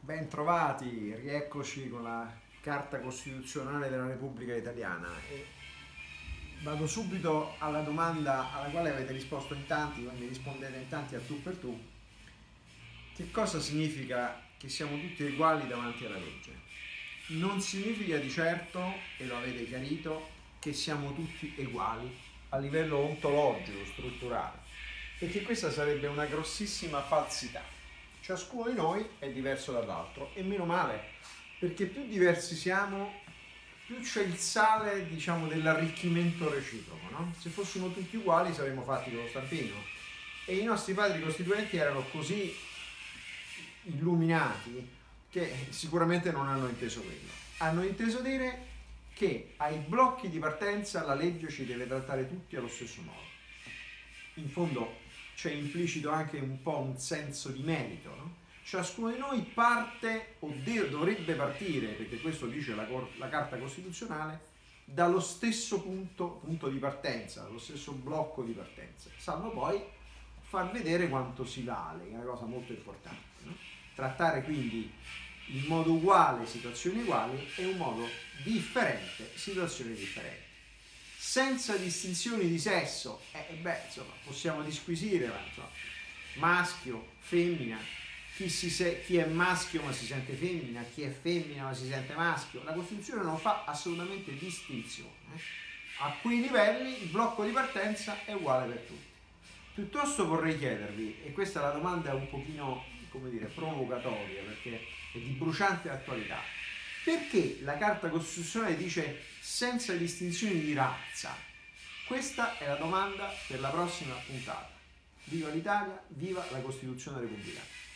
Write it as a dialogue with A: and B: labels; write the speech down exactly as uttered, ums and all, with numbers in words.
A: Ben trovati, rieccoci con la Carta Costituzionale della Repubblica Italiana e vado subito alla domanda alla quale avete risposto in tanti, quindi rispondete in tanti a tu per tu. Che cosa significa che siamo tutti uguali davanti alla legge? Non significa di certo, e lo avete chiarito, che siamo tutti uguali a livello ontologico, strutturale, perché questa sarebbe una grossissima falsità. Ciascuno di noi è diverso dall'altro e meno male, perché più diversi siamo, più c'è il sale, diciamo, dell'arricchimento reciproco, no? Se fossimo tutti uguali saremmo fatti con lo stampino, e i nostri padri costituenti erano così illuminati che sicuramente non hanno inteso quello. Hanno inteso dire che ai blocchi di partenza la legge ci deve trattare tutti allo stesso modo. In fondo c'è implicito anche un po' un senso di merito, no? Ciascuno di noi parte o de- dovrebbe partire, perché questo dice la, cor- la Carta Costituzionale, dallo stesso punto, punto di partenza, dallo stesso blocco di partenza, salvo poi far vedere quanto si vale, che è una cosa molto importante, no? Trattare quindi in modo uguale situazioni uguali e in un modo differente situazioni differenti, senza distinzioni di sesso. Eh, beh, insomma, possiamo disquisire, ma insomma, maschio, femmina, chi, si se- chi è maschio ma si sente femmina, chi è femmina ma si sente maschio. La Costituzione non fa assolutamente distinzione. Eh. A quei livelli il blocco di partenza è uguale per tutti. Piuttosto vorrei chiedervi, e questa è la domanda un pochino, come dire, provocatoria, perché è di bruciante attualità, perché la Carta Costituzionale dice senza distinzioni di razza? Questa è la domanda per la prossima puntata. Viva l'Italia, viva la Costituzione repubblicana.